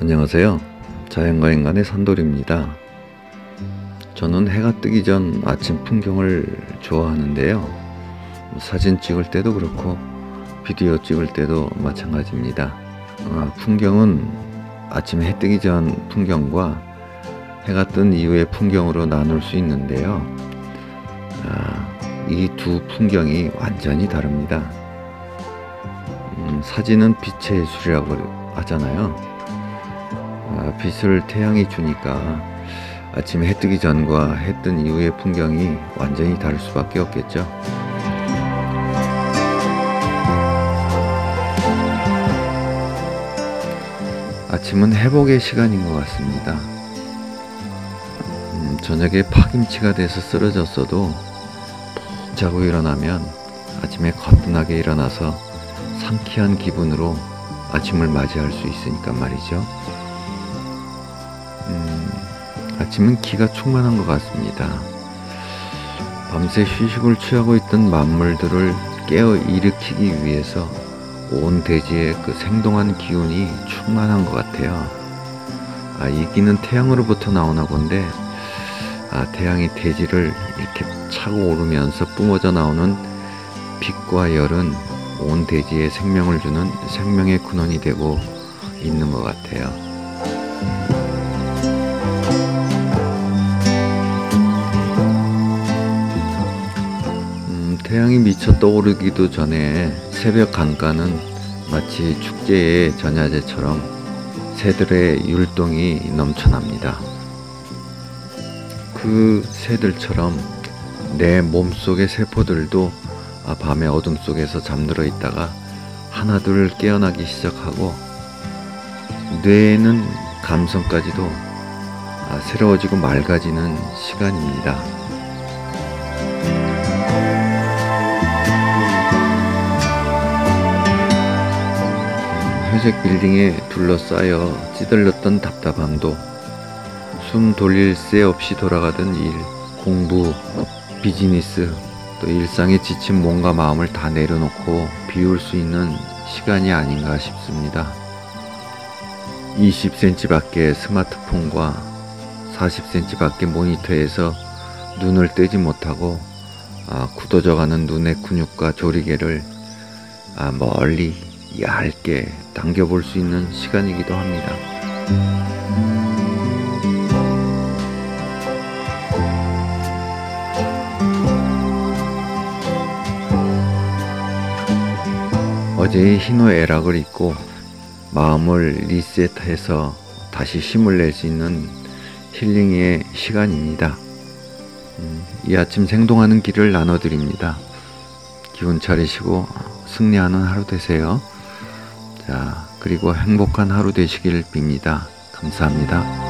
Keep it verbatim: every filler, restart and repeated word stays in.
안녕하세요. 자연과 인간의 산돌입니다. 저는 해가 뜨기 전 아침 풍경을 좋아하는데요. 사진 찍을 때도 그렇고 비디오 찍을 때도 마찬가지입니다. 아, 풍경은 아침 해 뜨기 전 풍경과 해가 뜬 이후의 풍경으로 나눌 수 있는데요. 아, 이 두 풍경이 완전히 다릅니다. 음, 사진은 빛의 예술이라고 하잖아요. 아, 빛을 태양이 주니까 아침 해 뜨기 전과 해 뜬 이후의 풍경이 완전히 다를 수밖에 없겠죠. 아침은 회복의 시간인 것 같습니다. 음, 저녁에 파김치가 돼서 쓰러졌어도 푹 자고 일어나면 아침에 거뜬하게 일어나서 상쾌한 기분으로 아침을 맞이할 수 있으니까 말이죠. 음, 아침은 기가 충만한 것 같습니다. 밤새 휴식을 취하고 있던 만물들을 깨어 일으키기 위해서 온 대지에 그 생동한 기운이 충만한 것 같아요. 아, 이 기는 태양으로부터 나오나 본데, 아, 태양이 대지를 이렇게 차고 오르면서 뿜어져 나오는 빛과 열은 온 대지에 생명을 주는 생명의 근원이 되고 있는 것 같아요. 음, 태양이 미쳐 떠오르기도 전에 새벽 강가는 마치 축제의 전야제처럼 새들의 율동이 넘쳐납니다. 그 새들처럼 내 몸속의 세포들도 밤의 어둠 속에서 잠들어 있다가 하나둘 깨어나기 시작하고, 뇌에는 감성까지도 새로워지고 맑아지는 시간입니다. 회색 빌딩에 둘러싸여 찌들렸던 답답함도 숨 돌릴 새 없이 돌아가던 일, 공부, 비즈니스, 또 일상에 지친 몸과 마음을 다 내려놓고 비울 수 있는 시간이 아닌가 싶습니다. 이십 센티미터 밖의 스마트폰과 사십 센티미터 밖의 모니터에서 눈을 떼지 못하고 아, 굳어져가는 눈의 근육과 조리개를 아, 멀리 얇게 당겨볼 수 있는 시간이기도 합니다. 어제의 희노애락을 잊고 마음을 리셋해서 다시 힘을 낼 수 있는 힐링의 시간입니다. 음, 이 아침 생동하는 길을 나눠드립니다. 기운 차리시고 승리하는 하루 되세요. 자, 그리고 행복한 하루 되시길 빕니다. 감사합니다.